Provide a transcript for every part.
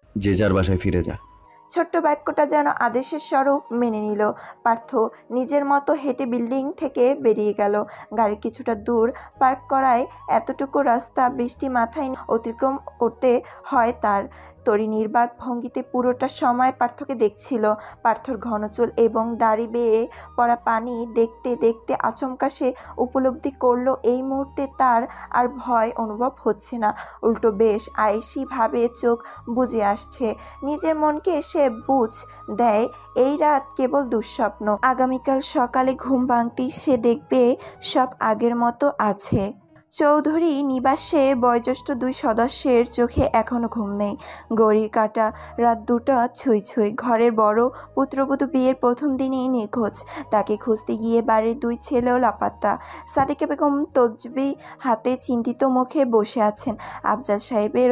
যে যার বাসায় ফিরে যা। ছোট্ট বাক্যটা যেন আদেশের স্বরূপ মেনে নিল পার্থ। নিজের মতো হেঁটে বিল্ডিং থেকে বেরিয়ে গেল। গাড়ি কিছুটা দূর পার্ক করায় এতটুকু রাস্তা বৃষ্টি মাথায় অতিক্রম করতে হয় তার। তরি নির্বাক ভঙ্গিতে পুরোটা সময় পার্থকে দেখছিল। পার্থর ঘন চুল এবং দাড়ি বেয়ে পড়া পানি দেখতে দেখতে আচমকা সে উপলব্ধি করলো এই মুহূর্তে তার আর ভয় অনুভব হচ্ছে না, উল্টো বেশ আয়েশি ভাবে চোখ বুজে আসছে। নিজের মনকে সে বুঝ দেয় এই রাত কেবল দুঃস্বপ্ন, আগামীকাল সকালে ঘুম ভাঙতেই সে দেখবে সব আগের মতো আছে। চৌধুরী নিবাসে বয়োজ্যেষ্ঠ 2 সদস্যের চোখে এখনো ঘুম নেই। ঘড়ির কাঁটা রাত 2টা ছুঁই ছুঁই। ঘরের বড় পুত্রবধূ বিয়ের প্রথম দিনেই নিখোঁজ। তাকে খুঁজতে গিয়ে বাড়ির 2 ছেলেও লাপাত্তা। সাদিকা বেগম তসবিহ হাতে চিন্তিত মুখে বসে আছেন। আফজাল সাহেবের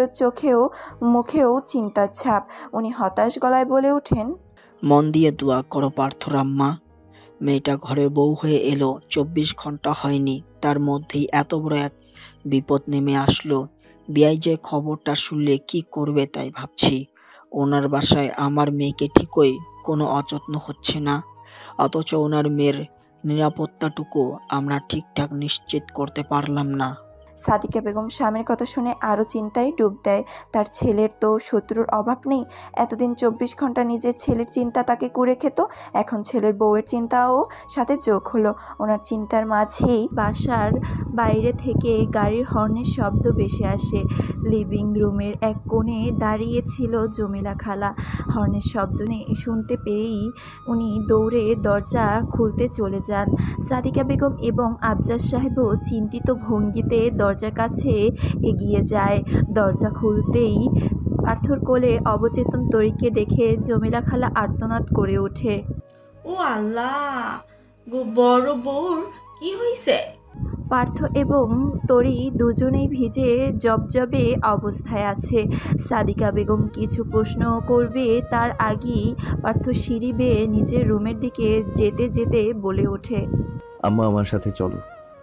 মুখেও চিন্তার ছাপ। উনি হতাশ গলায় বলে ওঠেন, মন দিয়ে দোয়া করো পার্থর আম্মা। মেয়েটা ঘরের বউ হয়ে এলো, 24 ঘন্টা হয়নি, তার মধ্যেই এত বড় এক বিপদ নেমে আসলো। বিয়াই যে খবরটা শুনলে কি করবে তাই ভাবছি। ওনার বাসায় আমার মেয়েকে ঠিকই কোনো অযত্ন হচ্ছে না, অথচ ওনার মেয়ের নিরাপত্তাটুকু আমরা ঠিকঠাক নিশ্চিত করতে পারলাম না। সাদিকা বেগম স্বামীর কথা শুনে আরও চিন্তায় ডুব দেয়। তার ছেলের তো শত্রুর অভাব নেই। এতদিন 24 ঘন্টা নিজের ছেলের চিন্তা তাকে কুরে খেত, এখন ছেলের বউয়ের চিন্তাও সাথে যোগ হলো। ওনার চিন্তার মাঝেই বাসার বাইরে থেকে গাড়ির হর্নের শব্দ ভেসে আসে। লিভিং রুমের এক কোণে দাঁড়িয়ে ছিল জমিলা খালা। হর্নের শব্দ শুনতে পেয়েই উনি দৌড়ে দরজা খুলতে চলে যান। সাদিকা বেগম এবং আফজাল সাহেবও চিন্তিত ভঙ্গিতে দরজার কাছে এগিয়ে যায়। দরজা খুলতেই পার্থর কোলে অবচেতন তরিকে দেখে জমিলা খালা আর্তনাদ করে ওঠে, ও আল্লাহ গো, বড় বউর কি হইছে? পার্থ এবং তরি দুজনেই ভিজে জবজবে অবস্থায় আছে। সাদিকা বেগম কিছু প্রশ্ন করবে তার আগেই পার্থ সিঁড়ি বেয়ে নিজের রুমের দিকে যেতে যেতে বলে ওঠে, আম্মা আমার সাথে চলো।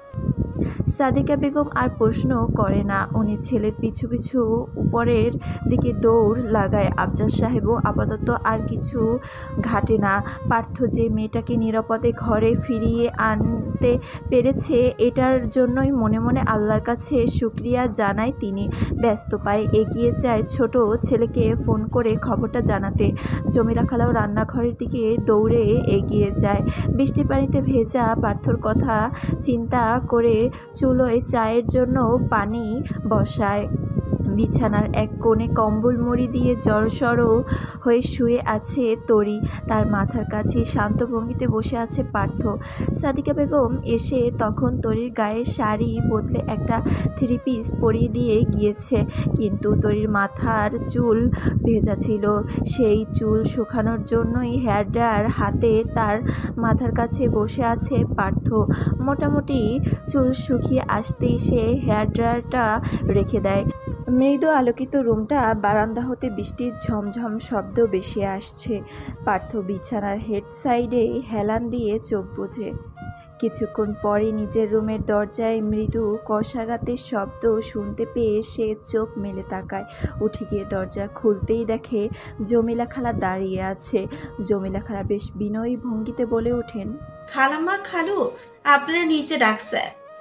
সাদিকা বেগম আর প্রশ্ন করে না, উনি ছেলের পিছু পিছু উপরের দিকে দৌড় লাগায়। আফজাল সাহেবও আপাতত আর কিছু ঘাটে না। পার্থ যে মেয়েটাকে নিরাপদে ঘরে ফিরিয়ে আনতে পেরেছে এটার জন্যই মনে মনে আল্লাহর কাছে শুকরিয়া জানায় তিনি। ব্যস্ত পায়ে এগিয়ে যায় ছোট ছেলেকে ফোন করে খবরটা জানাতে। জমিলা খালাও রান্নাঘরের দিকে দৌড়ে এগিয়ে যায়। বৃষ্টির পানিতে ভেজা পার্থর কথা চিন্তা করে চুলোয় চায়ের জন্য পানি বসায়। বিছানার এক কোণে কম্বল মুড়ি দিয়ে জড়সড় হয়ে শুয়ে আছে তরি। তার মাথার কাছে শান্ত ভঙ্গিতে বসে আছে পার্থ। সাদিকা বেগম এসে তখন তরির গায়ের শাড়ি বদলে একটা 3 পিস পরিয়ে দিয়ে গিয়েছে, কিন্তু তরির মাথার চুল ভেজা ছিল। সেই চুল শুকানোর জন্যই হেয়ার ড্রায়ার হাতে তার মাথার কাছে বসে আছে পার্থ। মোটামুটি চুল শুকিয়ে আসতেই সে হেয়ার ড্রায়ারটা রেখে দেয়। মৃদু আলোকিত রুমটা, বারান্দা হতে বৃষ্টির ঝমঝম শব্দ ভেসে আসছে। পার্থ বিছানার হেড সাইডে হেলান দিয়ে চোখ বুজে। কিছুক্ষণ পরে নিজের রুমের দরজায় মৃদু কষাঘাতের শব্দ শুনতে পেয়ে সে চোখ মেলে তাকায়। উঠে গিয়ে দরজা খুলতেই দেখে জমিলা খালা দাঁড়িয়ে আছে। জমিলা খালা বেশ বিনয়ী ভঙ্গিতে বলে ওঠেন, খালাম্মা, খালু আপনারা নিচে ডাকছে।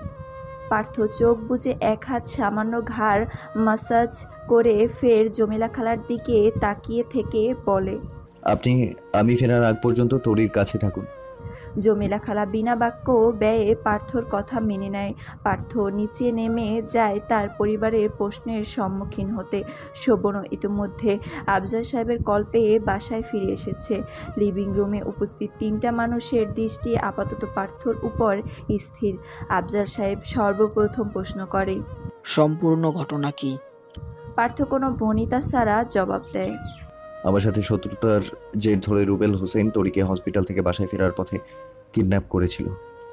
পার্থ চোখ বুজে এক হাত সামান্য ঘাড় মাসাজ করে ফের জমিলা খালার দিকে তাকিয়ে থেকে বলে, আমি ফেরার আগ পর্যন্ত তরির কাছে থাকুন। জমিলা খালা বিনা বাক্য ব্যয়ে পার্থর কথা মেনে নেয়। পার্থ নিচে নেমে যায় তার পরিবারের প্রশ্নের সম্মুখীন হতে। শোভনও ইতিমধ্যে আফজাল সাহেবের কল পেয়ে বাসায় ফিরে এসেছে। লিভিং রুমে উপস্থিত 3টা মানুষের দৃষ্টি আপাতত পার্থর উপর স্থির। আফজাল সাহেব সর্বপ্রথম প্রশ্ন করে, সম্পূর্ণ ঘটনা কি? পার্থ কোনো বনিতা ছাড়া জবাব দেয়, আমার সাথে শত্রুতার জের ধরে রুবেল হোসেন তরিকে হসপিটাল থেকে বাসায় ফেরার পথে কিডন্যাপ করেছিল।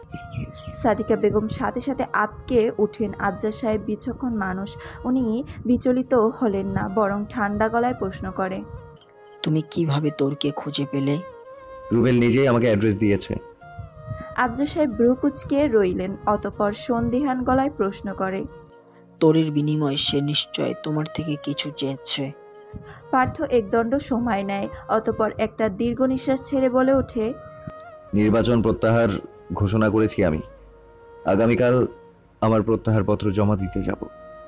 সাদিকা বেগম সাথে সাথে আঁতকে ওঠেন। আফজাল সাহেব বিচক্ষণ মানুষ, উনি বিচলিত হলেন না, বরং ঠান্ডা গলায় প্রশ্ন করে, তুমি কিভাবে তোরকে খুঁজে পেলে? রুবেল নিজেই আমাকে অ্যাড্রেস দিয়েছে। আফজাল সাহেব ভ্রু কুঁচকে রইলেন, অতঃপর সন্দিহান গলায় প্রশ্ন করে, তোরের বিনিময়ে সে নিশ্চয় তোমার থেকে কিছু চেয়েছে। পার্থ একদণ্ড সময় নেয়, অতঃপর একটা দীর্ঘ নিঃশ্বাস ছেড়ে বলে ওঠে, নির্বাচন প্রত্যাহার ঘোষণা করেছি আমি। আগামীকাল আমার প্রত্যাহারপত্র জমা দিতে যাব।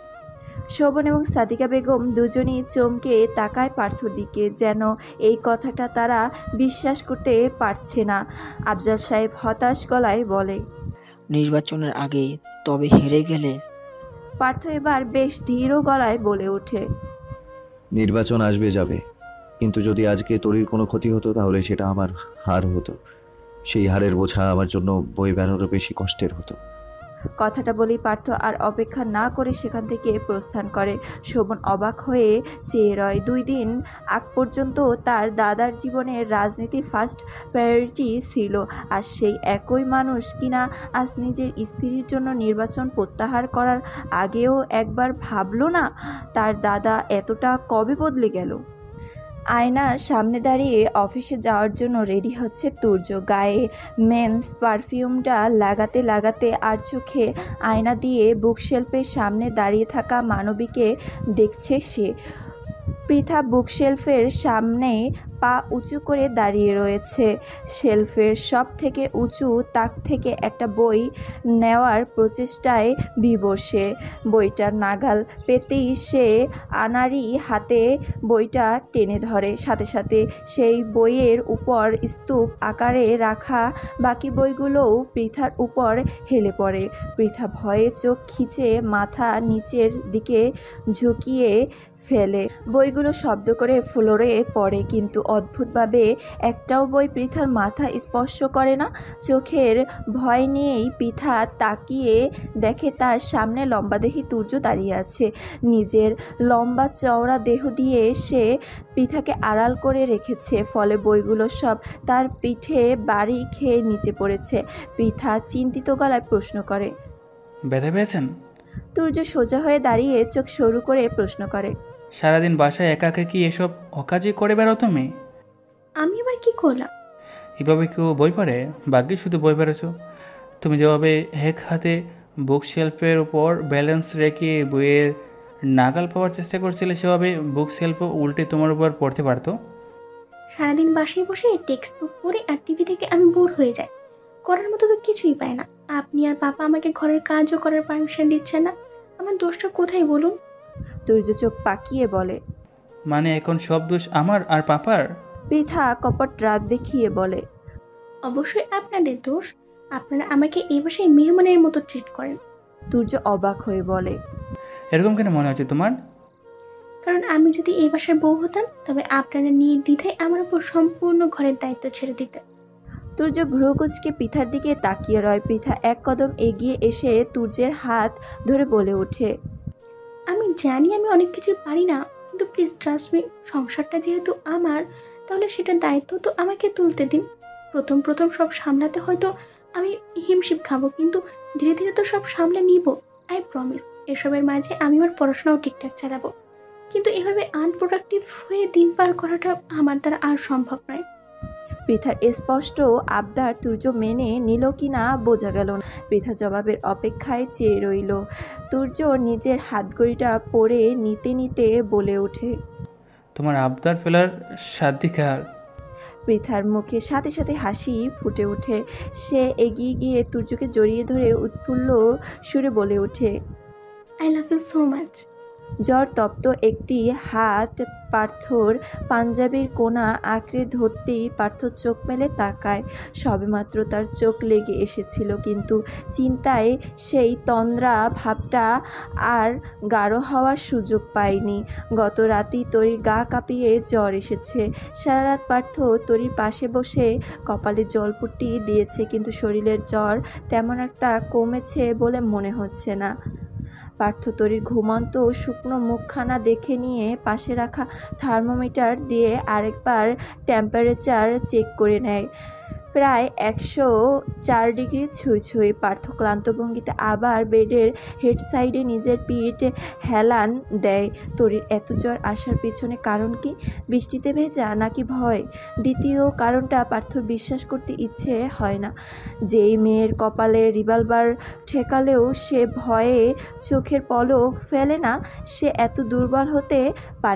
শোভন এবং সাদিকা বেগম দুজনেই চমকে তাকায় পার্থর দিকে, যেন এই কথাটা তারা বিশ্বাস করতে পারছে না। আফজাল সাহেব হতাশ গলায় বলে, নির্বাচনের আগে তবে হেরে গেলে? পার্থ এবার বেশ ধীর গলায় বলে ওঠে, নির্বাচন আসবে যাবে, কিন্তু যদি আজকে তরির কোনো ক্ষতি হতো তাহলে সেটা আমার হার হতো। সেই হারের বোঝা আমার জন্য বয়ে বেড়ানোরও বেশি কষ্টের হতো। কথাটা বলেই পার্থ আর অপেক্ষা না করে সেখান থেকে প্রস্থান করে। শোভন অবাক হয়ে চেয়ে রয়। 2 দিন আগ পর্যন্ত তার দাদার জীবনের রাজনীতি ফার্স্ট প্রায়োরিটি ছিল, আর সেই একই মানুষ কিনা আজ নিজের স্ত্রীর জন্য নির্বাচন প্রত্যাহার করার আগেও একবার ভাবলো না। তার দাদা এতটা কবে বদলে গেল? আয়নার সামনে দাঁড়িয়ে অফিসে যাওয়ার জন্য রেডি হচ্ছে তুর্য। গায়ে মেন্স পারফিউমটা লাগাতে লাগাতে আর চোখে আয়না দিয়ে বুকশেলফের সামনে দাঁড়িয়ে থাকা মানবীকে দেখছে সে। পৃথা বুকশেলফের সামনে পা উঁচু করে দাঁড়িয়ে রয়েছে। শেলফের সব থেকে উঁচু তাক থেকে একটা বই নেওয়ার প্রচেষ্টায় বিভোর সে। বইটার নাগাল পেতেই সে আনাড়ি হাতে বইটা টেনে ধরে। সাথে সাথে সেই বইয়ের উপর স্তূপ আকারে রাখা বাকি বইগুলোও পৃথার উপর হেলে পড়ে। পৃথা ভয়ে চোখ খিচে মাথা নিচের দিকে ঝুঁকিয়ে ফেলে। বইগুলো শব্দ করে ফ্লোরে পড়ে, কিন্তু অদ্ভুতভাবে একটাও বই পৃথার মাথা স্পর্শ করে না। চোখের ভয় নিয়েই পৃথা তাকিয়ে দেখে তার সামনে লম্বাদেহী তুর্য দাঁড়িয়ে আছে। নিজের লম্বা চওড়া দেহ দিয়ে সে পৃথাকে আড়াল করে রেখেছে, ফলে বইগুলো সব তার পিঠে বাড়ি খেয়ে নিচে পড়েছে। পৃথা চিন্তিত গলায় প্রশ্ন করে, ব্যথা পেয়েছেন? তুর্য সোজা হয়ে দাঁড়িয়ে চোখ সরু করে প্রশ্ন করে, সারাদিন বাসায় একা একা কি এসব অকাজে করে বেড়াও তুমি? আমি আবার কি করলাম? এভাবে কেউ বই পড়ে? ভাগ্যে শুধু বই পড়েছ। তুমি যেভাবে এক হাতে বুক শেলফের উপর ব্যালেন্স রেখে বইয়ের নাগাল পাওয়ার চেষ্টা করছিলে, সেভাবে বুক শেলফও উল্টে তোমার উপর পড়তে পারতো। সারাদিন বাসায় বসে টেক্সট বুক পড়ে আর টিভি থেকে আমি বোর হয়ে যাই। করার মতো তো কিছুই পাই না। আপনি আর পাপা আমাকে ঘরের কাজও করার পারমিশন দিচ্ছেন না। আমার দোষটা কোথায় বলুন? তুর্য চোখ পাকিয়ে বলে, মানে এখন সব দোষ আমার আর পাপার? পৃথা কপট রাগ দেখিয়ে বলে, অবশ্যই আপনাদের দোষ। আপনারা আমাকে এই বাসায় মেহমানের মতো ট্রিট করেন। তুর্য অবাক হয়ে বলে, এরকম কেন মনে হচ্ছে তোমার? কারণ আমি যদি এই বাসার বউ হতাম তবে আপনারা নির্দ্বিধায় আমার উপর সম্পূর্ণ ঘরের দায়িত্ব ছেড়ে দিতেন। তুর্য ভ্রুকুচকে পৃথার দিকে তাকিয়ে রয়। পৃথা এক কদম এগিয়ে এসে তুর্যের হাত ধরে বলে ওঠে, আমি জানি আমি অনেক কিছুই পারি না, কিন্তু প্লিজ ট্রাস্ট মি। সংসারটা যেহেতু আমার, তাহলে সেটার দায়িত্ব তো আমাকে তুলতে দিন। প্রথম প্রথম সব সামলাতে হয়তো আমি হিমশিম খাবো, কিন্তু ধীরে ধীরে তো সব সামলে নিব। I promise. এসবের মাঝে আমি আমার পড়াশোনাও ঠিকঠাক চালাবো, কিন্তু এভাবে আনপ্রোডাক্টিভ হয়ে দিন পার করাটা আমার দ্বারা আর সম্ভব নয়। পৃথার স্পষ্ট আবদার তুর্য মেনে নিল কিনা বোঝা গেল না। পৃথা জবাবের অপেক্ষায় চেয়ে রইল। তুর্য নিজের হাতঘড়িটা পরে নিতে নিতে বলে ওঠে, তোমার আবদার ফেলার সাধ্যাধিকার। পৃথার মুখে সাথে সাথে হাসি ফুটে ওঠে। সে এগিয়ে গিয়ে তুর্যকে জড়িয়ে ধরে উৎফুল্ল সুরে বলে ওঠে, I love you so much. জ্বর তপ্ত একটি হাত পার্থর পাঞ্জাবির কোনা আঁকড়ে ধরতেই পার্থ চোখ মেলে তাকায়। সবেমাত্র তার চোখ লেগে এসেছিল, কিন্তু চিন্তায় সেই তন্দ্রা ভাবটা আর গাঢ় হওয়ার সুযোগ পায়নি। গত রাতেই তরির গা কাঁপিয়ে জ্বর এসেছে। সারা রাত পার্থ তরির পাশে বসে কপালে জলপট্টি দিয়েছে, কিন্তু শরীরের জ্বর তেমন একটা কমেছে বলে মনে হচ্ছে না। পার্থ তরির ঘুমন্ত শুকনো মুখখানা দেখে নিয়ে পাশে রাখা থার্মোমিটার দিয়ে আরেকবার টেম্পারেচার চেক করে নেয়। প্রায় 104 ডিগ্রি ছুঁই ছুঁই। পার্থ ক্লান্ত ভঙ্গিতে আবার বেডের হেড সাইডে নিজের পিঠ হেলান দেয়। তরির এত জ্বর আসার পিছনে কারণ কি? বৃষ্টিতে ভেজা নাকি ভয়? দ্বিতীয় কারণটা পার্থর বিশ্বাস করতে ইচ্ছে হয় না। যেই মেয়ের কপালে রিভলভার ঠেকালেও সে ভয়ে চোখের পলক ফেলে না, সে এত দুর্বল হতে পারে না।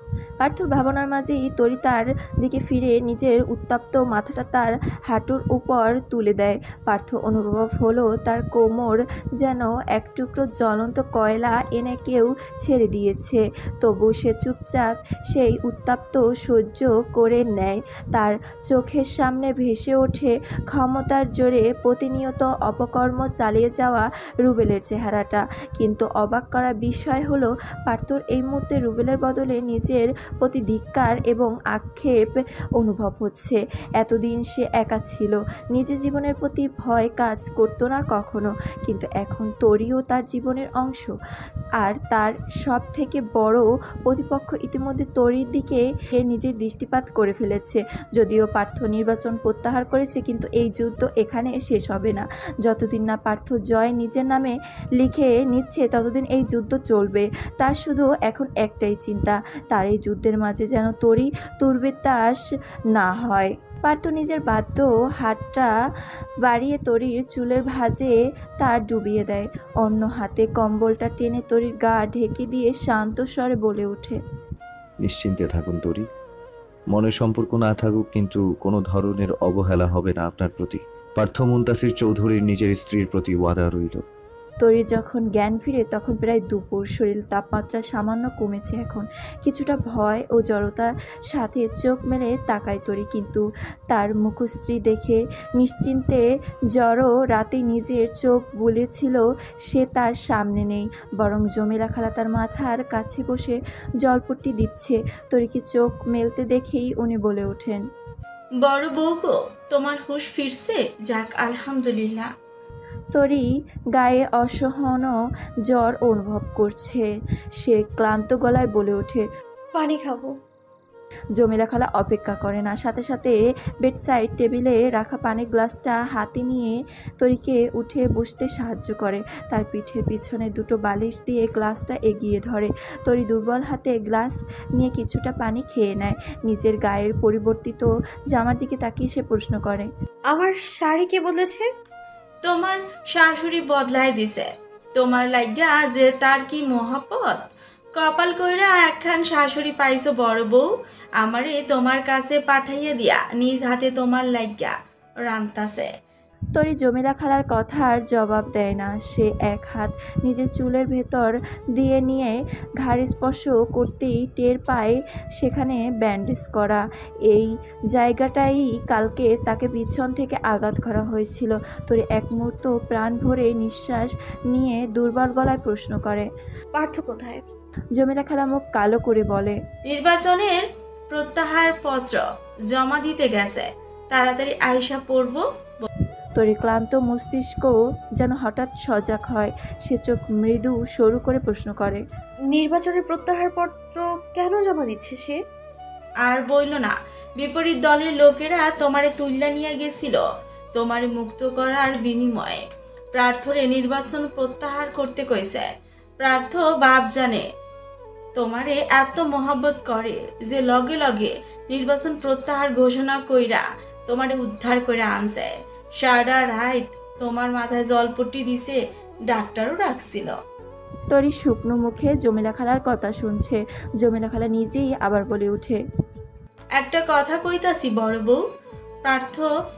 পার্থর ভাবনার মাঝেই তরি তার দিকে ফিরে নিজের উত্তপ্ত মাথাটা তার হাঁটুর উপর তুলে দেয়। পার্থ অনুভব হলো তার কোমর যেন এক টুকরো জ্বলন্ত কয়লা এনে কেউ ছেড়ে দিয়েছে। তবু সে চুপচাপ সেই উত্তপ্ত সহ্য করে নেয়। তার চোখের সামনে ভেসে ওঠে ক্ষমতার জোরে প্রতিনিয়ত অপকর্ম চালিয়ে যাওয়া রুবেলের চেহারাটা। কিন্তু অবাক করা বিষয় হলো পার্থর এই মুহূর্তে রুবেলের বদলে নিজের প্রতি ধিক্কার এবং আক্ষেপ অনুভব হচ্ছে। এতদিন সে একা ছিল, নিজের জীবনের প্রতি ভয় কাজ করতো না কখনো, কিন্তু এখন তরিও তার জীবনের অংশ। আর তার সব থেকে বড় প্রতিপক্ষ ইতিমধ্যে তরির দিকে নিজের দৃষ্টিপাত করে ফেলেছে। যদিও পার্থ নির্বাচন প্রত্যাহার করেছে, কিন্তু এই যুদ্ধ এখানে শেষ হবে না। যতদিন না পার্থ জয় নিজের নামে লিখে নিচ্ছে ততদিন এই যুদ্ধ চলবে। তার শুধু এখন একটাই চিন্তা, তার এই যুদ্ধের মাঝে যেন তরি তুর্বেতাস না হয়। পার্থ নিজের বাধ্য হাতটা বাড়িয়ে তরির চুলের ভাঁজে তা ডুবিয়ে দেয়। অন্য হাতে কম্বলটা টেনে তরির গা ঢেকে দিয়ে শান্ত স্বরে বলে ওঠে, নিশ্চিন্তে থাকুন তরি, মনের সম্পর্ক না থাকুক কিন্তু কোনো ধরনের অবহেলা হবে না আপনার প্রতি। পার্থ মুনতাসির চৌধুরীর নিজের স্ত্রীর প্রতি ওয়াদা রইল। তরি যখন জ্ঞান ফিরে তখন প্রায় দুপুর। শরীর তাপমাত্রা সামান্য কমেছে এখন। কিছুটা ভয় ও জড়তার সাথে চোখ মেলে তাকায় তরি, কিন্তু তার মুখশ্রী দেখে নিশ্চিন্তে জড়ো রাতে নিজের চোখ বুলেছিল সে তার সামনে নেই, বরং জমিলা খালা তার মাথার কাছে বসে জলপট্টি দিচ্ছে। তরিকে চোখ মেলতে দেখেই উনি বলে ওঠেন, বড় বউ গো, তোমার হুঁশ ফিরছে? যাক আলহামদুলিল্লাহ। তরি গায়ে অসহন জ্বর অনুভব করছে। সে ক্লান্ত গলায় বলে ওঠে, পানি খাবো। জমিলা খালা অপেক্ষা করে না, সাথে সাথে বেডসাইড টেবিলে রাখা পানির গ্লাসটা হাতে নিয়ে তরিকে উঠে বসতে সাহায্য করে। তার পিঠের পিছনে দুটো বালিশ দিয়ে গ্লাসটা এগিয়ে ধরে। তরি দুর্বল হাতে গ্লাস নিয়ে কিছুটা পানি খেয়ে নেয়। নিজের গায়ের পরিবর্তিত জামার দিকে তাকিয়ে সে প্রশ্ন করে, আমার শাড়ি কে বদলেছে? তোমার শাশুড়ি বদলাই দিছে। তোমার লাগিয়া যে তার কি মহাপত। কপাল কইরা একখান শাশুড়ি পাইছো বড় বউ। আমারে তোমার কাছে পাঠাইয়া দিয়া নিজ হাতে তোমার লাগিয়া রান্তাছে। তরি জমিলা খালার কথার জবাব দেয় না। সে এক হাত নিজের চুলের ভেতর দিয়ে নিয়ে ঘাড় স্পর্শ করতেই টের পায় সেখানে ব্যান্ডেজ করা। এই জায়গাটাই কালকে তাকে পিছন থেকে আঘাত করা হয়েছিল। তরি এক মুহূর্ত প্রাণ ভরে নিঃশ্বাস নিয়ে দুর্বল গলায় প্রশ্ন করে, পার্থ কোথায়? জমিলা খালা মুখ কালো করে বলে, নির্বাচনের প্রত্যাহার পত্র জমা দিতে গেছে, তাড়াতাড়ি আয়সা পড়ব। তরি ক্লান্ত মস্তিষ্ক যেন হঠাৎ সজাগ হয়। সে চোখ মৃদু সরু করে প্রশ্ন করে, নির্বাচনের প্রত্যাহার পত্র কেন জমা দিচ্ছে সে? আর বইল না, বিপরীত দলের লোকেরা তোমারে তুল্লা নিয়ে গেছিল তোমারে মুক্ত করার বিনিময়ে। প্রার্থরে নির্বাচন প্রত্যাহার করতে কইছে। প্রার্থ বাপ জানে তোমারে এত মহব্বত করে যে লগে লগে নির্বাচন প্রত্যাহার ঘোষণা কইরা তোমারে উদ্ধার করে আনছে। সারা রাত তোমার মাথায় জলপট্টি দিছে, ডাক্তারও রাখছিল। তরি শুকনো মুখে জমিলা খালার কথা শুনছে। জমিলা খালা নিজেই আবার বলে ওঠে, একটা কথা কইতাছি বড় বউ, পার্থ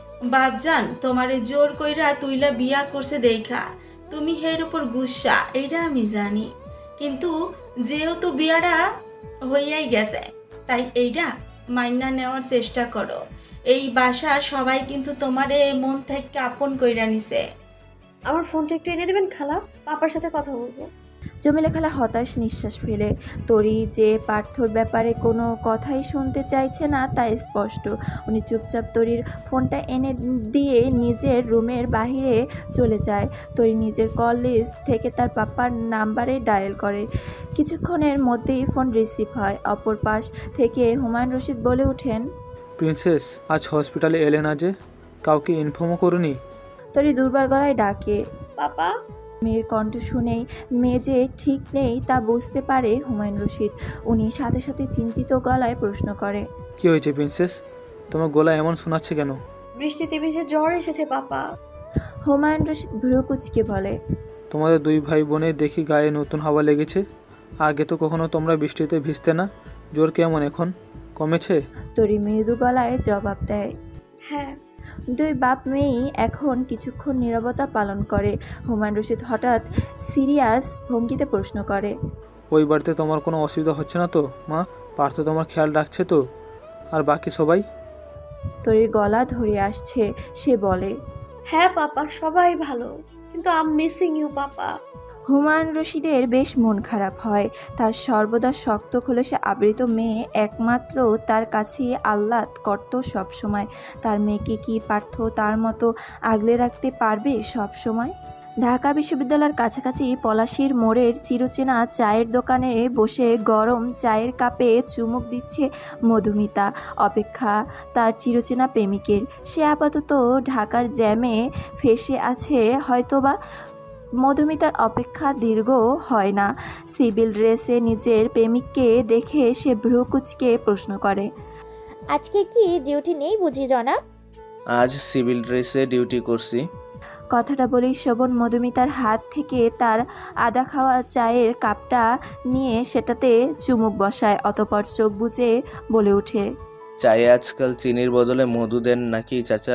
বাপজান তোমারে জোর কইরা তুইলা বিয়া করছে দেখা তুমি হের উপর গুসা, এইটা আমি জানি। কিন্তু যেহেতু বিয়াটা হইয়াই গেছে তাই এইটা মাইনা নেওয়ার চেষ্টা করো। এই বাসার সবাই কিন্তু তোমারে মন থেকে আপন কইরা নিছে। আমার ফোনটা একটু এনে দেবেন খালা, পাপার সাথে কথা বলবো। জমিলা খালা হতাশ নিঃশ্বাস ফেলে। তরি যে পার্থর ব্যাপারে কোনো কথাই শুনতে চাইছে না তা স্পষ্ট। উনি চুপচাপ তরির ফোনটা এনে দিয়ে নিজের রুমের বাহিরে চলে যায়। তরি নিজের কল লিস্ট থেকে তার পাপার নাম্বারে ডায়াল করে। কিছুক্ষণের মধ্যেই ফোন রিসিভ হয়। অপর পাশ থেকে হুমায়ুন রশিদ বলে ওঠেন, প্রিন্সেস, আজ হসপিটালে এলে না যে? কাউকে ইনফর্মও করনি? তরি দুর্বার গলায় ডাকে। পাপা? মেয়ের কণ্ঠ শুনেই মেয়ে যে ঠিক নেই তা বুঝতে পারে হুমায়ুন রশিদ। উনি সাথে সাথে চিন্তিত গলায় প্রশ্ন করে, কি হয়েছে প্রিন্সেস? তোমার গলা এমন শোনাচ্ছে কেন? বৃষ্টিতে ভিজে জ্বর এসেছে পাপা। হুমায়ুন রশিদ ভ্রু কুঁচকে বলে, তোমাদের দুই ভাই বোনের দেখি গায়ে নতুন হাওয়া লেগেছে। আগে তো কখনো তোমরা বৃষ্টিতে ভিজতে না, জ্বর কেমন এখন, কমেছে? তরি মৃদু গলায় জবাব দেয়। হ্যাঁ। দুই বাপ মেয়েই এখন কিছুক্ষণ নীরবতা পালন করে। হুমায়ুন রশিদ হঠাৎ সিরিয়াস ভঙ্গিতে প্রশ্ন করে, ওই বাড়িতে তোমার কোনো অসুবিধা হচ্ছে না তো মা? পার্থ তোমার খেয়াল রাখছে তো? আর বাকি সবাই? তরির গলা ধরে আসছে। সে বলে, হ্যাঁ পাপা, সবাই ভালো, কিন্তু I am missing you papa. Humayun রশিদের বেশ মন খারাপ হয়। তার সর্বদা শক্ত খোলসে আবৃত মেয়ে, একমাত্র তার কাছে আহ্লাদ করত সবসময়। তার মেয়েকে কি পার্থ তার মতো আগলে রাখতে পারবে সব সময়? ঢাকা বিশ্ববিদ্যালয়ের কাছাকাছি পলাশীর মোড়ের চিরচেনা চায়ের দোকানে বসে গরম চায়ের কাপে চুমুক দিচ্ছে মধুমিতা। অপেক্ষা তার চিরচেনা প্রেমিকের। সে আপাতত ঢাকার জ্যামে ফেঁসে আছে হয়তোবা। মধুমিতার অপেক্ষা দীর্ঘ হয় না। সিভিল ড্রেসে নিজের প্রেমিককে দেখে সে ভ্রু কুঁচকে প্রশ্ন করে, আজকে কি ডিউটি নেই বুঝি জনাব? আজ সিভিল ড্রেসে ডিউটি করছি। কথাটা বলেই শোভন মধুমিতার হাত থেকে তার আদা খাওয়া চায়ের কাপটা নিয়ে সেটাতে চুমুক বসায়। অতঃপর চোখ বুজে বলে ওঠে, চায়ে আজকাল চিনির বদলে মধু দেন নাকি চাচা?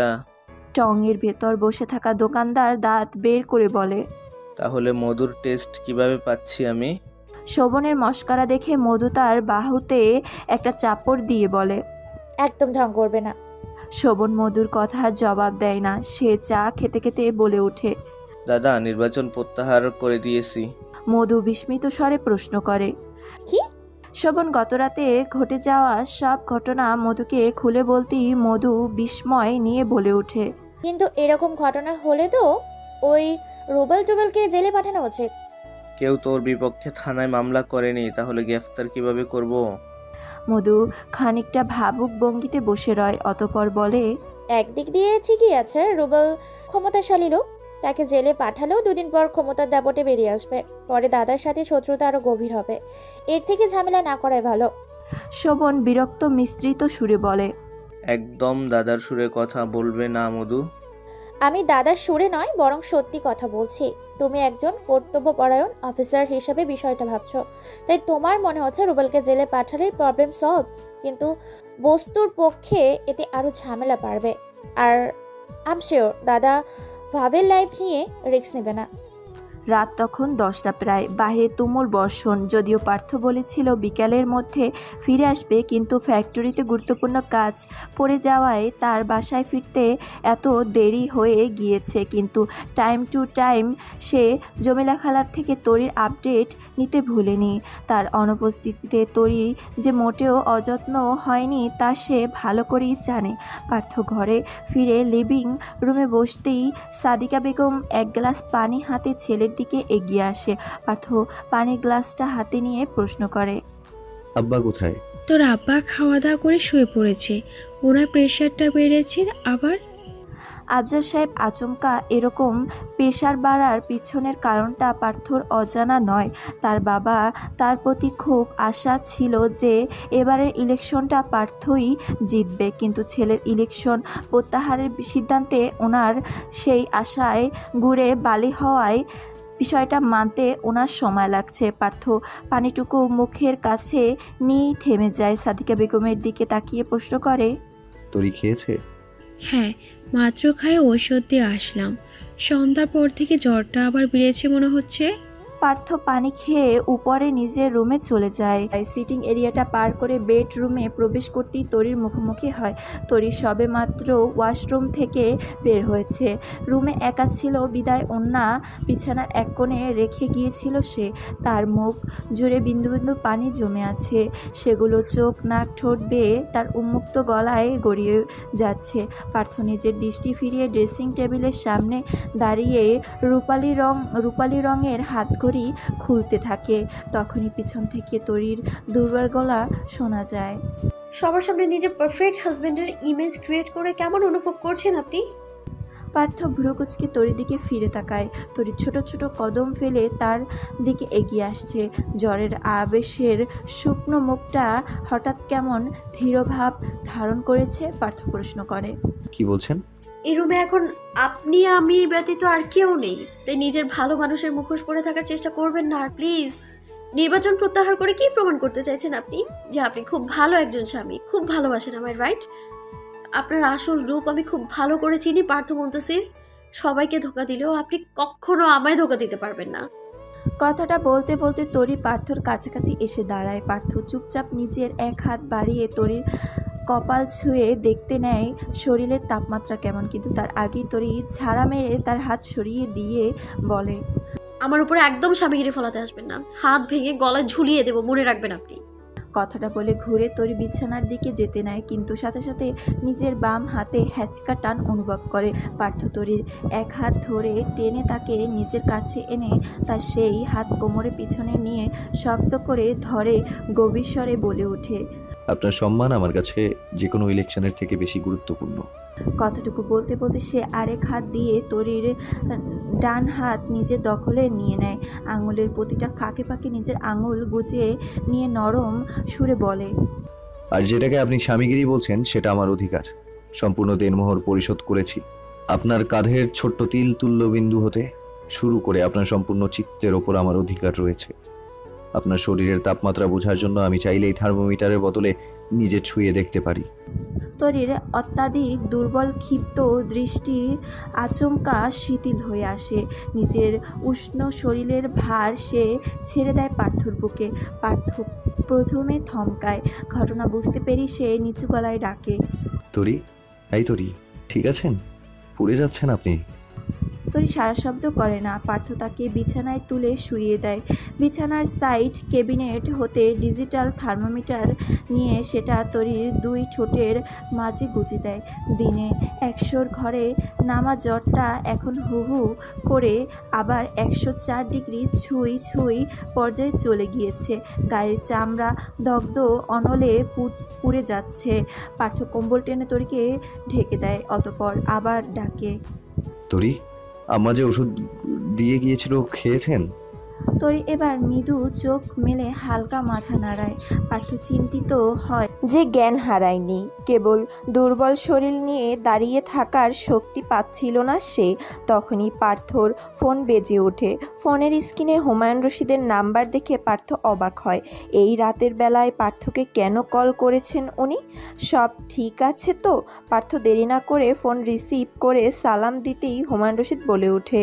টঙের ভেতর বসে থাকা দোকানদার দাঁত বের করে বলে, তাহলে মধুর টেস্ট কিভাবে পাচ্ছি আমি? শোভনের মস্করা দেখে মধু তার বাহুতে একটা চাপড় দিয়ে বলে, একদম ঢং করবে না। শোভন মধুর কথা জবাব দেয় না। সে চা খেতে খেতে বলে ওঠে, দাদা, নির্বাচন প্রত্যাহার করে দিয়েছি। মধু বিস্মিত স্বরে প্রশ্ন করে, কি? শোভন গতরাতে ঘটে যাওয়া সব ঘটনা মধুকে খুলে বলতেই মধু বিস্ময় নিয়ে বলে ওঠে, কিন্তু এরকম ঘটনা হলে তো ওই রুবেল টুবেলকে জেলে পাঠানো উচিত। কেউ তোর বিপক্ষে থানায় মামলা করেনি, তাহলে গ্রেফতার কিভাবে করব? মধু খানিকটা ভাবুক ভঙ্গিতে বসে রয়। অতঃপর বলে, একদিক দিয়ে ঠিকই আছে, রুবেল ক্ষমতাশালী লোক, তাকে জেলে পাঠালেও দুদিন পর ক্ষমতার দাপটে বেরিয়ে আসবে। পরে দাদার সাথে শত্রুতা আরো গভীর হবে। এর থেকে ঝামেলা না করাই ভালো। শোভন বিরক্ত মিশ্রিত সুরে বলে, একদম দাদার সুরে কথা বলবে না মধু। আমি দাদার সুরে নয়, বরং সত্যি কথা বলছি। তুমি একজন কর্তব্যপরায়ণ অফিসার হিসেবে বিষয়টা ভাবছো, তাই তোমার মনে হচ্ছে রুবেলকে জেলে পাঠালেই প্রবলেম সলভ, কিন্তু বস্তুর পক্ষে এতে আরো ঝামেলা বাড়বে। আর আই এম শিওর দাদা ভাবের লাইফ নিয়ে রিস্ক নেবে না। রাত তখন 10টা প্রায়। বাইরে তুমুল বর্ষণ। যদিও পার্থ বলেছিল বিকালের মধ্যে ফিরে আসবে, কিন্তু ফ্যাক্টরিতে গুরুত্বপূর্ণ কাজ পড়ে যাওয়ায় তার বাসায় ফিরতে এত দেরি হয়ে গিয়েছে। কিন্তু টাইম টু টাইম সে জমিলা খালার থেকে তরির আপডেট নিতে ভুলেনি। তার অনুপস্থিতিতে তরি যে মোটেও অযত্ন হয়নি তা সে ভালো করেই জানে। পার্থ ঘরে ফিরে লিভিং রুমে বসতেই সাদিকা বেগম এক গ্লাস পানি হাতে ছেলের দিকে এগিয়ে আসে। পার্থ পানির গ্লাসটা হাতে নিয়ে প্রশ্ন করে, আব্বা কোথায়? তোর আব্বা খাওয়া দাওয়া করে শুয়ে পড়েছে, ওনার প্রেশারটা বেড়েছে আবার। আফজাল সাহেব আচমকা এরকম প্রেশার বাড়ার পিছনের কারণটা পার্থর অজানা নয়। তার বাবা তার প্রতি খুব আশা ছিল যে এবারের ইলেকশনটা পার্থই জিতবে, কিন্তু ছেলের ইলেকশন প্রত্যাহারের সিদ্ধান্তে ওনার সেই আশায় গুড়ে বালি হওয়ায় বিষয়টা মানতে ওনার সময় লাগছে। পার্থ পানিটুকু মুখের কাছে নিয়েই থেমে যায়। সাদিকা বেগমের দিকে তাকিয়ে প্রশ্ন করে, তরি খেয়েছে? হ্যাঁ, মাত্র খায় ঔষধ দিয়ে আসলাম। সন্ধ্যার পর থেকে জ্বরটা আবার বেড়েছে মনে হচ্ছে। পার্থ পানি খেয়ে উপরে নিজের রুমে চলে যায়। সিটিং এরিয়াটা পার করে বেডরুমে প্রবেশ করতেই তরির মুখোমুখি হয়। তরি সবে মাত্র ওয়াশরুম থেকে বের হয়েছে। রুমে একা ছিল বিদায় ওন্না বিছানার এক কোণে রেখে গিয়েছিল সে। তার মুখ জুড়ে বিন্দু বিন্দু পানি জমে আছে, সেগুলো চোখ নাক ঠোঁট বেয়ে তার উন্মুক্ত গলায় গড়িয়ে যাচ্ছে। পার্থ নিজের দৃষ্টি ফিরিয়ে ড্রেসিং টেবিলের সামনে দাঁড়িয়ে রূপালি রঙের হাত ঘড়ি খুলতে থাকে। তখনই পিছন থেকে তরির দুর্বার গলা শোনা যায়, সবার সামনে নিজের পারফেক্ট হাজবেন্ডের ইমেজ ক্রিয়েট করে কেমন অনুভব করছেন আপনি? পার্থ ভ্রুকুচকে তরির দিকে ফিরে তাকায়। তরি ছোট ছোট কদম ফেলে তার দিকে এগিয়ে আসছে। জ্বরের আবেশের শুকনো মুখটা হঠাৎ কেমন ধীরভাব ধারণ করেছে। পার্থ প্রশ্ন করে, কি বলছেন? এই রুমে এখন আপনি আমি ব্যতীত আর কেউ নেই, তাই নিজের ভালো মানুষের মুখোশ পরে থাকার চেষ্টা করবেন না। আর প্লিজ নির্বাচন প্রত্যাহার করে কি প্রমাণ করতে চাইছেন আপনি? যে আপনি খুব ভালো একজন স্বামী, খুব ভালোবাসেন আমায়, রাইট? আপনার আসল রূপ আমি খুব ভালো করে চিনি পার্থ মুনতাসির। সবাইকে ধোকা দিলেও আপনি কখনো আমায় ধোকা দিতে পারবেন না। কথাটা বলতে বলতে তরি পার্থর কাছাকাছি এসে দাঁড়ায়। পার্থ চুপচাপ নিজের এক হাত বাড়িয়ে তরির কপাল ছুঁয়ে দেখতে নেয় শরীরের তাপমাত্রা কেমন, কিন্তু তার আগেই তরি ঝাড়া মেরে তার হাত সরিয়ে দিয়ে বলে, আমার উপরে একদম স্বামীগিরি ফলাতে আসবেন না, হাত ভেঙে গলায় ঝুলিয়ে দেবো, মনে রাখবেন আপনি। কথাটা বলে ঘুরে তরি বিছানার দিকে যেতে নেয়, কিন্তু সাথে সাথে নিজের বাম হাতে হ্যাচকা টান অনুভব করে। পার্থ তরির এক হাত ধরে টেনে তাকে নিজের কাছে এনে তার সেই হাত কোমরে পিছনে নিয়ে শক্ত করে ধরে গভীর স্বরে বলে ওঠে, আপনার সম্মান আমার কাছে যে কোনো ইলেকশনের থেকে বেশি গুরুত্বপূর্ণ। কথাটুকু বলতে বলতে সে আরেক হাত দিয়ে তরির ডান হাত নিজের দখলে নিয়ে নেয়। আঙুলের প্রতিটা ফাঁকে ফাঁকে নিজের আঙুল গুজিয়ে নিয়ে নরম সুরে বলে, আর যেটাকে আপনি স্বামীগিরি বলছেন সেটা আমার অধিকার। সম্পূর্ণ দেনমোহর পরিশোধ করেছি। আপনার কাঁধের ছোট্ট তিল তুল্য বিন্দু হতে শুরু করে আপনার সম্পূর্ণ চিত্তের ওপর আমার অধিকার রয়েছে। আপনার শরীরের তাপমাত্রা বোঝার জন্য আমি চাইলেই থার্মোমিটারের বদলে নিজে ছুঁয়ে দেখতে পারি। তরির অত্যাধিক দুর্বল ক্ষিপ্ত দৃষ্টি আচমকা শিথিল হয়ে আসে। নিজের উষ্ণ শরীরের ভার সে ছেড়ে দেয় পার্থর বুকে। পার্থ প্রথমে থমকায়, ঘটনা বুঝতে পেরে সে নিচু গলায় ডাকে, তরি, এই তরি, ঠিক আছেন? পুড়ে যাচ্ছেন আপনি। তরি সারা শব্দ করে না। পার্থ তাকে বিছানায় তুলে শুইয়ে দেয়। বিছানার সাইড ক্যাবিনেট হতে ডিজিটাল থার্মোমিটার নিয়ে সেটা তরির দুই ঠোঁটের মাঝে গুঁজে দেয়। দিনে 100 ঘরে নামা জ্বরটা এখন হু হু করে আবার 104 ডিগ্রি ছুঁই ছুঁই পর্যায়ে চলে গিয়েছে। গায়ের চামড়া দগ্ধ অনলে পুড়ে যাচ্ছে। পার্থ কম্বল টেনে তরিকে ঢেকে দেয়, অতঃপর আবার ডাকে, তরি, আম্মা যে ওষুধ দিয়ে গিয়েছিল খেয়েছেন? তরি এবার মৃদু চোখ মেলে হালকা মাথা নাড়ায়। পার্থ চিন্তিত হয় যে জ্ঞান হারায়নি, কেবল দুর্বল শরীর নিয়ে দাঁড়িয়ে থাকার শক্তি পাচ্ছিল না সে। তখনই পার্থর ফোন বেজে ওঠে। ফোনের স্ক্রিনে হুমায়ুন রশিদের নাম্বার দেখে পার্থ অবাক হয়। এই রাতের বেলায় পার্থকে কেন কল করেছেন উনি? সব ঠিক আছে তো? পার্থ দেরি না করে ফোন রিসিভ করে সালাম দিতেই হুমায়ুন রশিদ বলে ওঠে,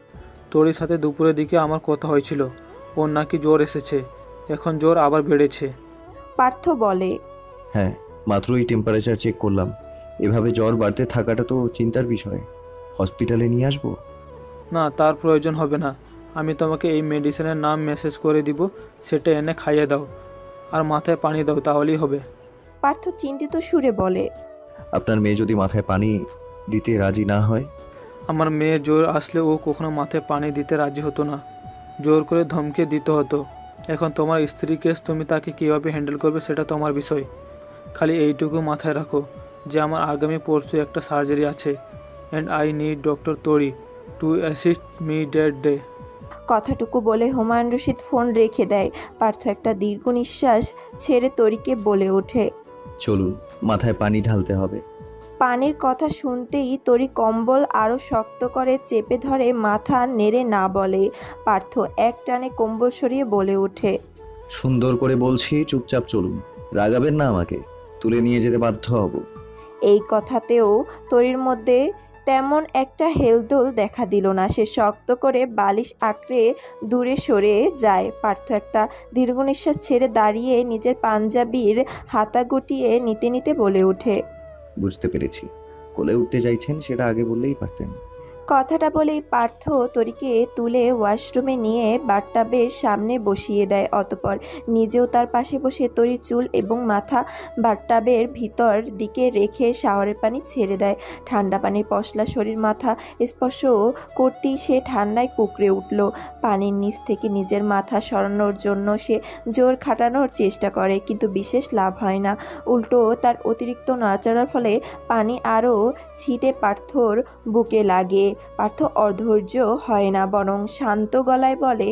তোর সাথে দুপুরের দিকে আমার কথা হয়েছিল, ওর নাকি জ্বর এসেছে, এখন জ্বর আবার বেড়েছে। পার্থ বলে, হ্যাঁ, মাত্রই টেম্পারেচার চেক করলাম। এভাবে জ্বর বাড়তে থাকাটা তো চিন্তার বিষয়। হসপিটালে নিয়ে আসবো? না, তার প্রয়োজন হবে না। আমি তোমাকে এই মেডিসিনের নাম মেসেজ করে দিব, সেটা এনে খাইয়ে দাও আর মাথায় পানি দাও, তাহলেই হবে। পার্থ চিন্তিত সুরে বলে, আপনার মেয়ে যদি মাথায় পানি দিতে রাজি না হয়? আমার মেয়ে জ্বর আসলে ও কখনো মাথায় পানি দিতে রাজি হতো না, জোর করে ধমকে দিতে হতো। এখন তোমার স্ত্রী কেস, তুমি তাকে কীভাবে হ্যান্ডেল করবে সেটা তোমার বিষয়। খালি এইটুকু মাথায় রাখো যে আমার আগামী পরশু একটা সার্জারি আছে, and I need doctor Tori to assist me that day. কথাটুকু বলে হুমায়ুন রশিদ ফোন রেখে দেয়। পার্থ একটা দীর্ঘ নিঃশ্বাস ছেড়ে তরিকে বলে ওঠে, চলুন, মাথায় পানি ঢালতে হবে। পানির কথা শুনতেই তরি কম্বল আরও শক্ত করে চেপে ধরে, মাথা নেড়ে না বলে। পার্থ এক টানে কম্বল সরিয়ে বলে ওঠে, সুন্দর করে বলছি, চুপচাপ চলুন। রাগাবেন না আমাকে, তুলে নিয়ে যেতে বাধ্য হব। এই কথাতেও তরির মধ্যে তেমন একটা হেলদোল দেখা দিল না। সে শক্ত করে বালিশ আঁকড়ে দূরে সরে যায়। পার্থ একটা দীর্ঘ নিঃশ্বাস ছেড়ে দাঁড়িয়ে নিজের পাঞ্জাবির হাতা গুটিয়ে নিতে নিতে বলে ওঠে, বুঝতে পেরেছি। কোলে উঠতে চাইছেন, সেটা আগে বললেই পারতেন। কথাটা বলেই পার্থ তরিকে তুলে ওয়াশরুমে নিয়ে বাথটাবের সামনে বসিয়ে দেয়। অতঃপর নিজেও তার পাশে বসে তরির চুল এবং মাথা বাথটাবের ভিতর দিকে রেখে শাওয়ারের পানি ছেড়ে দেয়। ঠান্ডা পানির পশলা শরীর মাথা স্পর্শ করতেই সে ঠান্ডায় কুঁকড়ে উঠল। পানির নিচ থেকে নিজের মাথা সরানোর জন্য সে জোর খাটানোর চেষ্টা করে, কিন্তু বিশেষ লাভ হয় না। উল্টো তার অতিরিক্ত নড়াচড়ার ফলে পানি আরও ছিটে পার্থর বুকে লাগে। পার্থ অধৈর্য হয় না, বরং শান্ত গলায় বলে,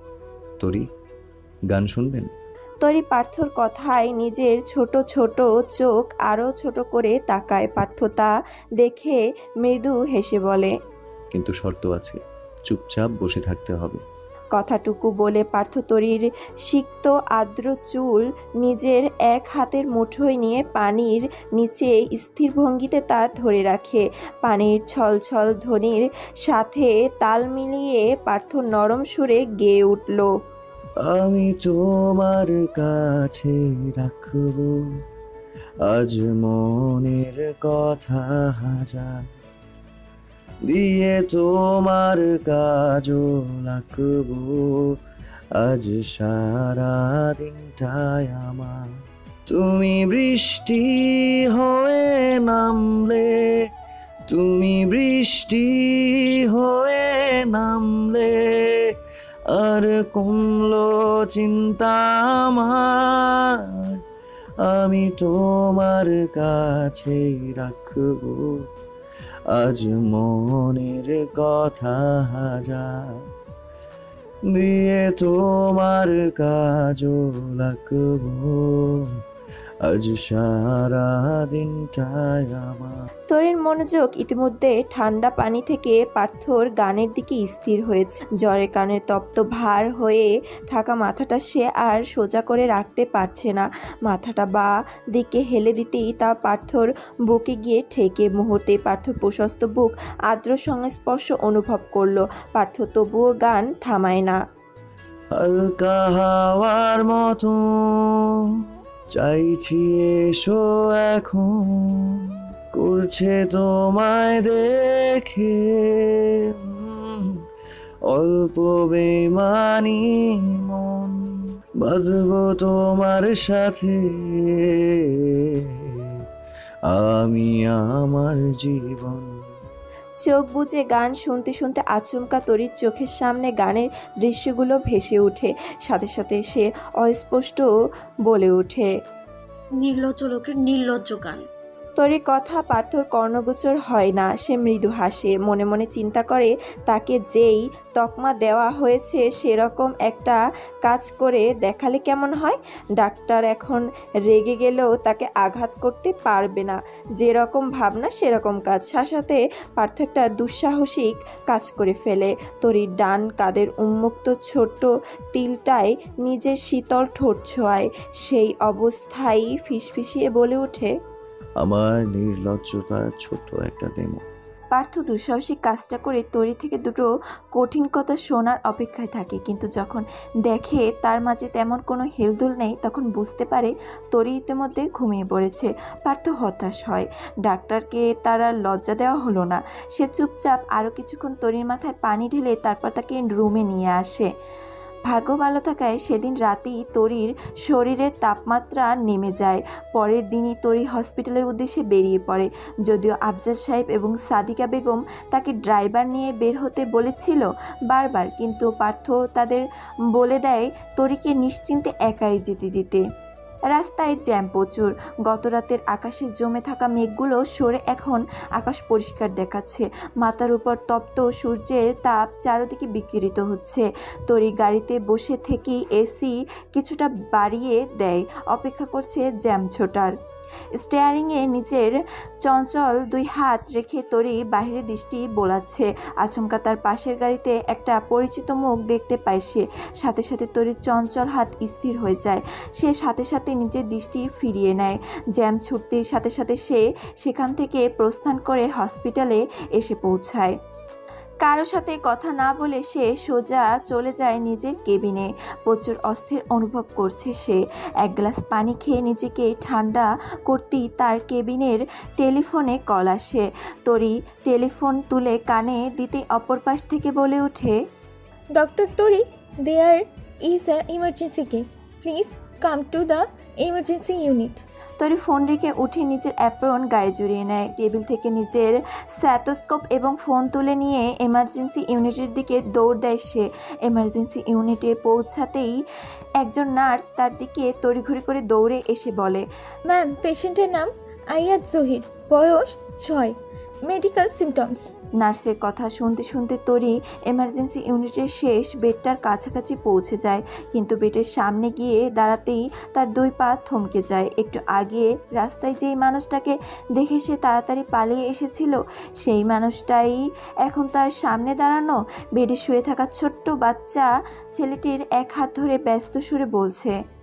তরি, গান শুনবেন? তরি পার্থর কথায় নিজের ছোট ছোট চোখ আরও ছোট করে তাকায়। পার্থ তা দেখে মৃদু হেসে বলে, কিন্তু শর্ত আছে, চুপচাপ বসে থাকতে হবে। কথাটুকু বলে পার্থ তরির সিক্ত আর্দ্র চুল নিজের এক হাতের মুঠোয় নিয়ে পানির নিচে স্থির ভঙ্গিতে তা ধরে রাখে। পানির ছলছল ধ্বনির সাথে তাল মিলিয়ে পার্থ নরম সুরে গেয়ে উঠল, আমি তোমার কাছে রাখবো আজ মনের কথা হাজার, দিয়ে তোমার কাজল আঁকবো আজ সারা দিনটাই আমার। তুমি বৃষ্টি হয়ে নামলে, তুমি বৃষ্টি হয়ে নামলে, আর কমলো চিন্তা আমার, আমি তোমার কাছে রাখবো আজ মনের কথা হাজার, দিয়ে তোমার কাজল আঁকবো আজ সারা দিনটাই আমার। তরির মনোযোগ ইতিমধ্যে ঠান্ডা পানি থেকে পার্থর গানের দিকে স্থির হয়েছে। জ্বরের কারণে তপ্ত ভার হয়ে থাকা মাথাটা সে আর সোজা করে রাখতে পারছে না। মাথাটা বা দিকে হেলে দিতেই তা পার্থর বুকে গিয়ে ঠেকে। মুহূর্তে পার্থর প্রশস্ত বুক আর্দ্র সংস্পর্শ অনুভব করলো। পার্থ তবুও গান থামায় না। হালকা হাওয়ার মতো চাইছি এসো এখন, করছে তোমায় দেখে অল্প বেমানি মন, বাঁধবো তোমার সাথে আমি আমার জীবন। চোখ বুজে গান শুনতে শুনতে আচমকা তরির চোখের সামনে গানের দৃশ্যগুলো ভেসে ওঠে। সাথে সাথে সে অস্পষ্ট বলে ওঠে, নির্লজ্জ লোকের নির্লজ্জ গান। তরির কথা পার্থর কর্ণগোচর হয় না। সে মৃদু হাসে, মনে মনে চিন্তা করে তাকে যেই তকমা দেওয়া হয়েছে সেরকম একটা কাজ করে দেখালে কেমন হয়। ডাক্তার এখন রেগে গেলেও তাকে আঘাত করতে পারবে না। যেরকম ভাবনা সেরকম কাজ। সাথে পার্থ একটা দুঃসাহসিক কাজ করে ফেলে। তরির ডান কাদের উন্মুক্ত ছোট্ট তিলটায় নিজের শীতল ঠোঁট ছোঁয়ায়। সেই অবস্থায় ফিসফিসিয়ে বলে ওঠে, আমার নির্লজ্জতার ছোট একটা ডেমো। পার্থ দুঃসাহসিক কাজটা করে তরি থেকে দুটো কঠিন কথা শোনার অপেক্ষায় থাকে, কিন্তু যখন দেখে তার মাঝে তেমন কোনো হেলদোল নেই তখন বুঝতে পারে তরি ইতিমধ্যে ঘুমিয়ে পড়েছে। পার্থ হতাশ হয়। ডাক্তারকে তার আর লজ্জা দেওয়া হলো না। সে চুপচাপ আরও কিছুক্ষণ তরির মাথায় পানি ঢেলে তারপর তাকে রুমে নিয়ে আসে। ভাগ্য ভালো থাকায় সেদিন রাতেই তরির শরীরের তাপমাত্রা নেমে যায়। পরের দিনই তরি হসপিটালের উদ্দেশ্যে বেরিয়ে পড়ে। যদিও আফজাল সাহেব এবং সাদিকা বেগম তাকে ড্রাইভার নিয়ে বের হতে বলেছিল বারবার, কিন্তু পার্থ তাদের বলে দেয় তরিকে নিশ্চিন্তে একাই যেতে দিতে। রাস্তায় জ্যাম প্রচুর। গত রাতের আকাশে জমে থাকা মেঘগুলো সরে এখন আকাশ পরিষ্কার দেখাচ্ছে। মাথার উপর তপ্ত সূর্যের তাপ চারদিকে বিকিরিত হচ্ছে। তরি গাড়িতে বসে থেকেই এসি কিছুটা বাড়িয়ে দেয়। অপেক্ষা করছে জ্যাম ছোটার। স্টিয়ারিংয়ে নিজের চঞ্চল দুই হাত রেখে তরি বাহিরে দৃষ্টি বোলাচ্ছে। আচমকা তার পাশের গাড়িতে একটা পরিচিত মুখ দেখতে পায় সে। সাথে সাথে তরির চঞ্চল হাত স্থির হয়ে যায়। সে সাথে সাথে নিজের দৃষ্টি ফিরিয়ে নেয়। জ্যাম ছুটতেই সাথে সাথে সে সেখান থেকে প্রস্থান করে হসপিটালে এসে পৌঁছায়। কারো সাথে কথা না বলে সে সোজা চলে যায় নিজের কেবিনে। প্রচুর অস্থির অনুভব করছে সে। এক গ্লাস পানি খেয়ে নিজেকে ঠান্ডা করতেই তার কেবিনের টেলিফোনে কল আসে। তরি টেলিফোন তুলে কানে দিতে অপর পাশ থেকে বলে ওঠে, doctor Tori, there is a emergency case, please come to the emergency unit. Tori phone রেখে উঠে নিজের অ্যাপ্রন গায়ে জড়িয়ে নেয়। টেবিল থেকে নিজের স্ট্যাথোস্কোপ এবং ফোন তুলে নিয়ে এমার্জেন্সি ইউনিটের দিকে দৌড় দেয় সে। এমার্জেন্সি ইউনিটে পৌঁছাতেই একজন নার্স তার দিকে তড়িঘড়ি করে দৌড়ে এসে বলে, ম্যাম, পেশেন্টের নাম আয়াত জহির, বয়স 6, মেডিকেল সিমটমস। নার্সের কথা শুনতে শুনতে তরি এমার্জেন্সি ইউনিটের শেষ বেডটার কাছাকাছি পৌঁছে যায়, কিন্তু বেডের সামনে গিয়ে দাঁড়াতেই তার 2 পা থমকে যায়। একটু আগে রাস্তায় যেই মানুষটাকে দেখে সে তাড়াতাড়ি পালিয়ে এসেছিল, সেই মানুষটাই এখন তার সামনে দাঁড়ানো। বেডে শুয়ে থাকা ছোট্ট বাচ্চা ছেলেটির এক হাত ধরে ব্যস্ত সুরে বলছে,